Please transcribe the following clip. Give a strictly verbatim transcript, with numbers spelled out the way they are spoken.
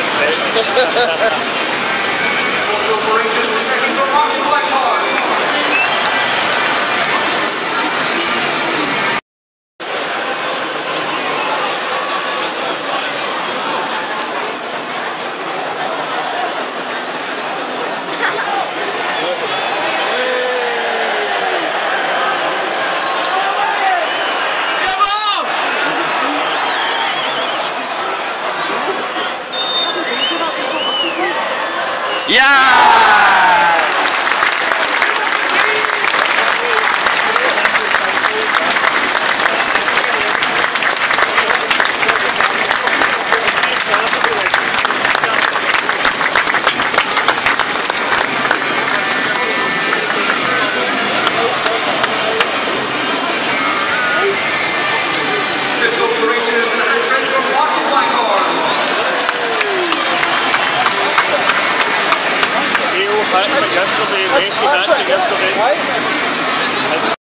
once, eh? Just a second for Martyn Waghorns. Yeah! Typical Corinthians and a friend from Martyn Waghorns. Heel hit against the way, Messi hits against the way.